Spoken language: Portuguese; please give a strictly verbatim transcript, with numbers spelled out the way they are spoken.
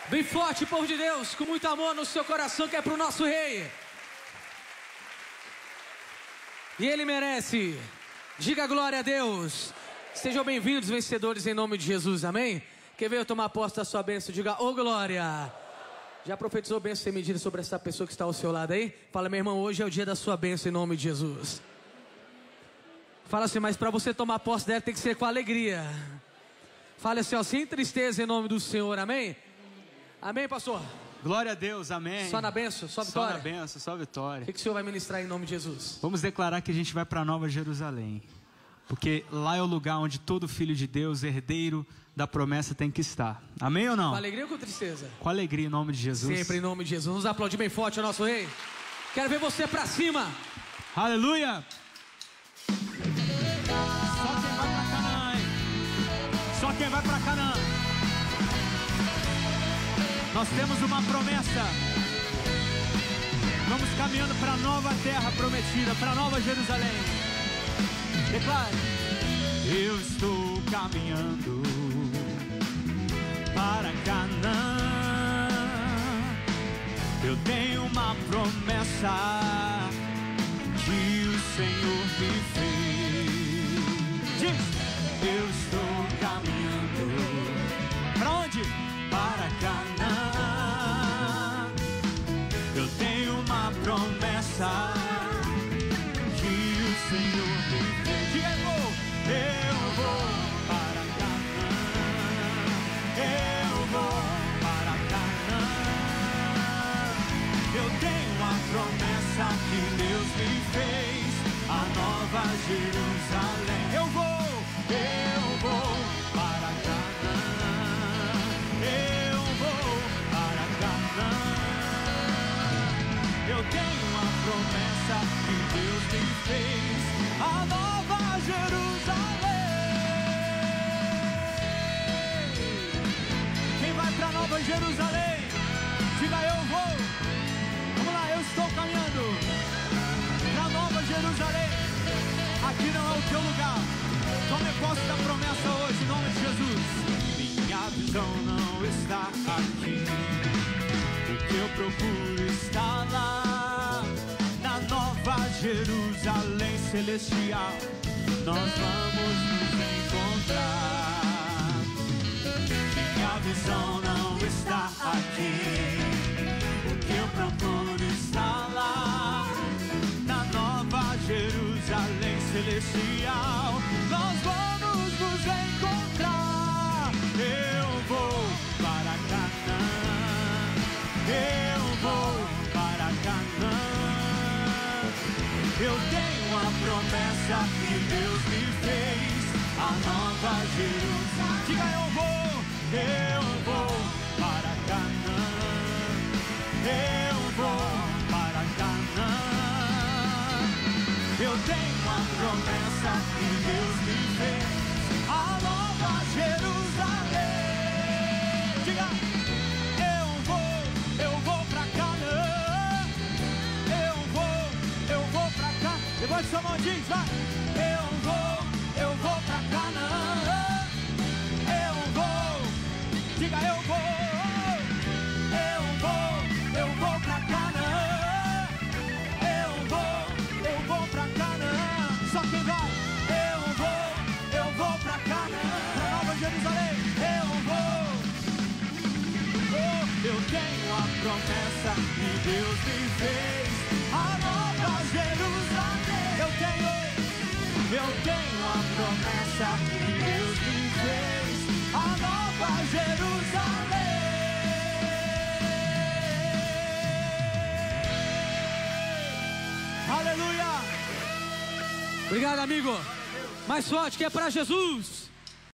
Bem forte, povo de Deus, com muito amor no seu coração, que é pro nosso rei. E ele merece. Diga glória a Deus. Sejam bem-vindos, vencedores, em nome de Jesus, amém? Quem veio tomar posse da sua bênção, diga, ô glória. Já profetizou bênção sem medida sobre essa pessoa que está ao seu lado aí? Fala, meu irmão, hoje é o dia da sua bênção em nome de Jesus. Fala assim, mas para você tomar posse dela tem que ser com alegria. Fala assim, ó, sem tristeza em nome do Senhor, amém? Amém, pastor? Glória a Deus, amém. Só na bênção, só vitória? Só na bênção, só vitória. O que, que o Senhor vai ministrar em nome de Jesus? Vamos declarar que a gente vai para Nova Jerusalém. Porque lá é o lugar onde todo filho de Deus, herdeiro da promessa, tem que estar. Amém ou não? Com alegria ou com tristeza? Com alegria em nome de Jesus. Sempre em nome de Jesus. Vamos aplaudir bem forte o nosso rei. Quero ver você pra cima. Aleluia. Só quem vai para Canaã, hein? Só quem vai para Canaã. Nós temos uma promessa. Vamos caminhando para a nova terra prometida, para a Nova Jerusalém. Declare. Eu estou caminhando para Canaã. Eu tenho uma promessa que o Senhor me fez. Diz. Eu estou caminhando. Para onde? Para Canaã. Eu tenho uma promessa que o Senhor me fez. Eu vou para Canaã. Eu vou para Canaã. Eu tenho uma promessa que Deus me fez, a Nova Jerusalém. Eu vou, eu vou para Canaã. Eu vou para Canaã. Eu tenho uma promessa que Deus me fez, a Nova Jerusalém. Quem vai para Nova Jerusalém? Diga eu vou. Vamos lá, eu estou caminhando para Nova Jerusalém. Aqui não é o teu lugar. Tome posse da promessa hoje em nome de Jesus. Minha visão não está aqui. O que eu procuro está lá, na Nova Jerusalém celestial. Nós vamos nos encontrar. Minha visão não está aqui. O que eu procuro está lá, na Nova Jerusalém celestial. Nós vamos nos encontrar. Eu vou para Canaã. Eu vou para Canaã. Eu tenho a promessa que Deus me fez, a Nova Jerusalém. Diga eu vou, eu vou para Canaã. Eu vou para Canaã. Eu tenho a promessa que Deus me fez, a Nova Jerusalém. Diga, eu vou, eu vou para Canaã. Eu vou, eu vou para Canaã. Levante sua mão, diz, vai. Eu vou, eu vou para Canaã. Eu vou, diga eu vou. Eu vou, eu vou para Canaã. Eu vou, eu vou para Canaã. Só quem vai? Eu vou, eu vou para Canaã, para Nova Jerusalém. Eu vou. Oh, eu tenho a promessa que Deus me fez, a Nova Jerusalém. Eu tenho, eu tenho a promessa que Deus me fez, a Nova Jerusalém. Aleluia. Obrigado, amigo. Mais forte que é para Jesus.